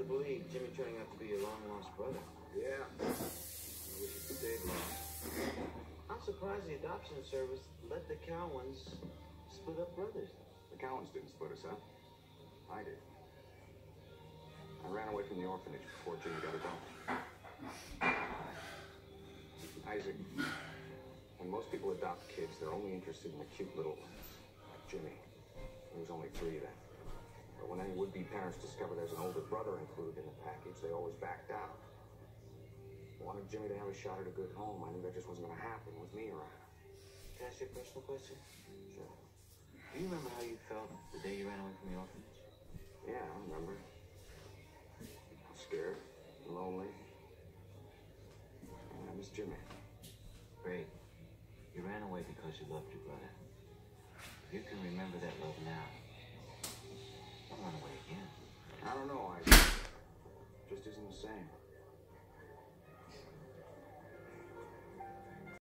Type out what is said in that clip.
to believe Jimmy turning out to be your long-lost brother. Yeah. I wish it stayed lost. I'm surprised the adoption service let the Cowans split up brothers. The Cowans didn't split us up. I did. I ran away from the orphanage before Jimmy got adopted. Isaac, when most people adopt kids, they're only interested in the cute little ones, like Jimmy. There was only 3 then. But when any would-be parents discover there's an older brother included in the package, they always backed out. I wanted Jimmy to have a shot at a good home. I knew that just wasn't going to happen with me around. Can I ask you a personal question? Sure. Do you remember how you felt the day you ran away from the orphanage? Yeah, I remember. I was scared, lonely. And I miss Jimmy. Great. You ran away because you loved your brother. If you can remember that love now, don't run away again. I don't know,